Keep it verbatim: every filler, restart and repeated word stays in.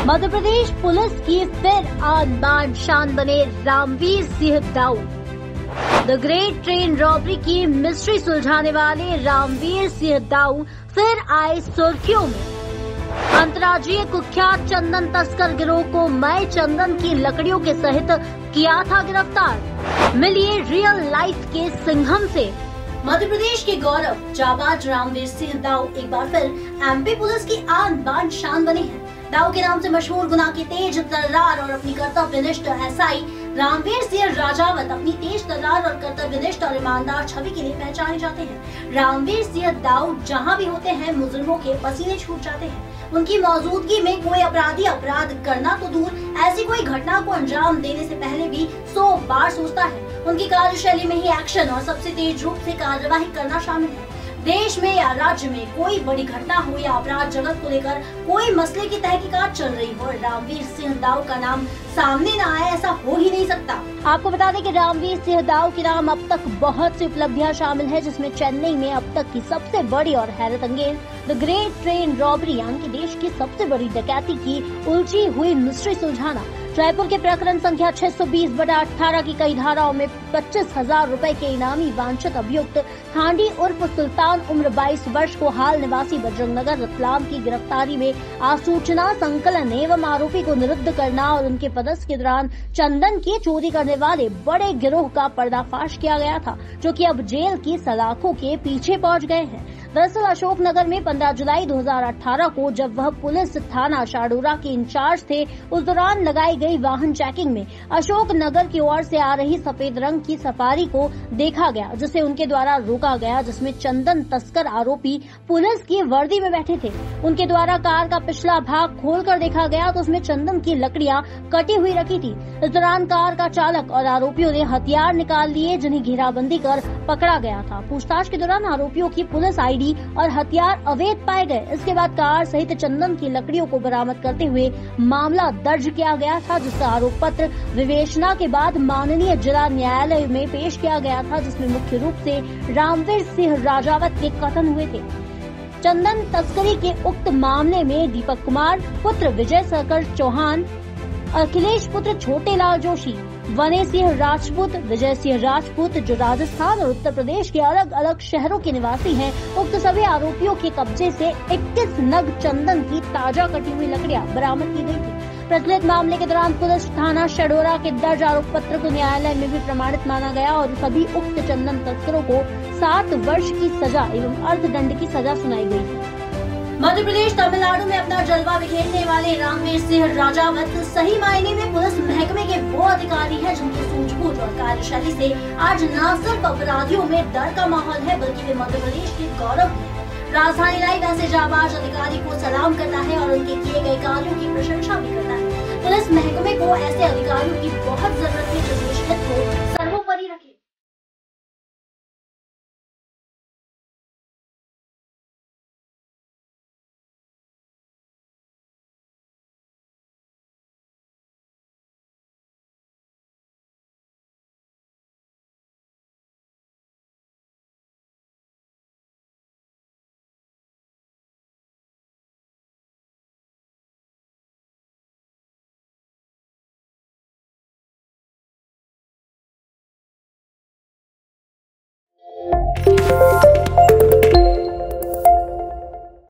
Madhya Pradesh police की फिर आन बान शान बने Ramveer Singh Dau. The great train robbery की मिस्ट्री सुलझाने वाले रामवीर सिंह दाऊ फिर आए सुर्खियों में। अंतर्राज्यीय कुख्यात चंदन तस्कर गिरोह को मई चंदन की लकड़ियों के सहित किया था गिरफ्तार। मिलिए रियल लाइफ के सिंघम से। मध्य प्रदेश के गौरव जाबाज रामवीर सिंह दाऊ एक बार फिर एमपी पुलिस की आन बान शान बने हैं। दाऊ के नाम से मशहूर गुना के तेज तर्रार और अपनी कर्तव्यनिष्ठ एसआई रामवीर सिंह राजावत अपनी तेज तर्रार और कर्तव्यनिष्ठ और ईमानदार छवि के लिए पहचाने जाते हैं। रामवीर सिंह दाऊ जहां भी होते हैं मुजरिमों के पसीने छूट जाते हैं। उनकी मौजूदगी में कोई अपराधी अपराध करना तो दूर, ऐसी कोई घटना को अंजाम देने से पहले भी सौ बार सोचता है। उनकी कार्यशैली में ही एक्शन और सबसे तेज रूप से कार्यवाही करना शामिल है। देश में या राज्य में कोई बड़ी घटना हो या अपराध जगत को लेकर कोई मसले की तहकीकात चल रही हो, रामवीर सिंह दाऊ का नाम सामने न आए ऐसा हो ही नहीं सकता। आपको बता दें कि रामवीर सिंह दाऊ के नाम अब तक बहुत सी उपलब्धियां शामिल है, जिसमें चेन्नई में अब तक की सबसे बड़ी और हैरत अंगेज द ग्रेट ट्रेन रॉबरी यानी कि देश की सबसे बड़ी डकैती की उलझी हुई मिस्ट्री सुलझाना, जयपुर के प्रकरण संख्या छह सौ बीस बटा अठारह की कई धाराओं में पच्चीस हजार रूपए के इनामी वांछित अभियुक्त थांडी उर्फ सुल्तान उम्र बाईस वर्ष को हाल निवासी बजरंग नगर रतलाम की गिरफ्तारी में आसूचना संकलन एवं आरोपी को निरुद्ध करना और उनके पदस्थ के दौरान चंदन की चोरी करने वाले बड़े गिरोह का पर्दाफाश किया गया था, जो कि अब जेल की सलाखों के पीछे पहुंच गए हैं। दरअसल अशोकनगर में पंद्रह जुलाई दो हज़ार अठारह को जब वह पुलिस थाना शाडूरा के इंचार्ज थे, उस दौरान लगाई गई वाहन चेकिंग में अशोकनगर की ओर से आ रही सफेद रंग की सफारी को देखा गया, जिसे उनके द्वारा रोका गया, जिसमें चंदन तस्कर आरोपी पुलिस की वर्दी में बैठे थे। उनके द्वारा कार का पिछला भाग खोलकर देखा गया तो उसमें चंदन की लकड़ियां कटी हुई रखी थी। इस दौरान कार का चालक और आरोपियों ने हथियार निकाल लिए, जिन्हें घेराबंदी कर पकड़ा गया था। पूछताछ के दौरान आरोपियों की पुलिस आईडी और हथियार अवैध पाए गए। इसके बाद कार सहित चंदन की लकड़ियों को बरामद करते हुए मामला दर्ज किया गया था, जिसका आरोप पत्र विवेचना के बाद माननीय जिला न्यायालय में पेश किया गया था, जिसमें मुख्य रूप से रामवीर सिंह राजावत के कथन हुए थे। चंदन तस्करी के उक्त मामले में दीपक कुमार पुत्र विजय शंकर चौहान, अखिलेश पुत्र छोटे लाल जोशी, वने सिंह राजपूत, विजय सिंह राजपूत जो राजस्थान और उत्तर प्रदेश के अलग अलग शहरों के निवासी हैं, उक्त सभी आरोपियों के कब्जे से इक्कीस नग चंदन की ताजा कटी हुई लकड़ियां बरामद की गई थी। प्रचलित मामले के दौरान पुलिस थाना शडोरा के दर्ज आरोप पत्र को न्यायालय में भी प्रमाणित माना गया और सभी उक्त चंदन तस्करों को सात वर्ष की सजा एवं अर्थदंड की सजा सुनाई गई। मध्य प्रदेश तमिलनाडु में अपना जलवा बिखेरने वाले रामवीर सिंह राजावत सही मायने में पुलिस महकमे के वो अधिकारी हैं जिनकी सूझबूझ और कार्यशैली से आज न सिर्फ अपराधियों में डर का माहौल है, बल्कि वे मध्य प्रदेश के गौरव हैं। राजधानी लाइव ऐसे जाबाज अधिकारी को सलाम करता है और उनके किए गए कार्यों की प्रशंसा भी करता है। पुलिस महकमे को ऐसे अधिकारियों की बहुत जरूरत है जो देश हित को सर्वोपरि रखे। Thank you.